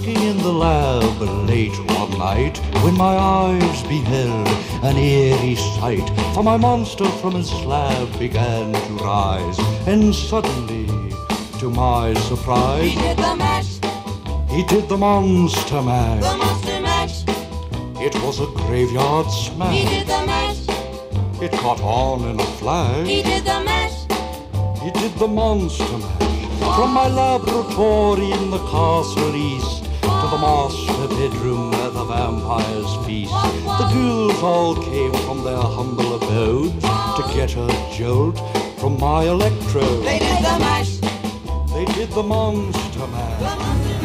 working in the lab late one night when my eyes beheld an eerie sight. For my monster from his slab began to rise, and suddenly, to my surprise, he did the mash. He did the monster mash. The monster mash. It was a graveyard smash. He did the mash. It caught on in a flash. He did the mash. He did the monster mash. From my laboratory in the castle east to the master bedroom where the vampires feast, the ghouls all came from their humble abodes to get a jolt from my electrode. They did the mash. They did the monster mash. The monster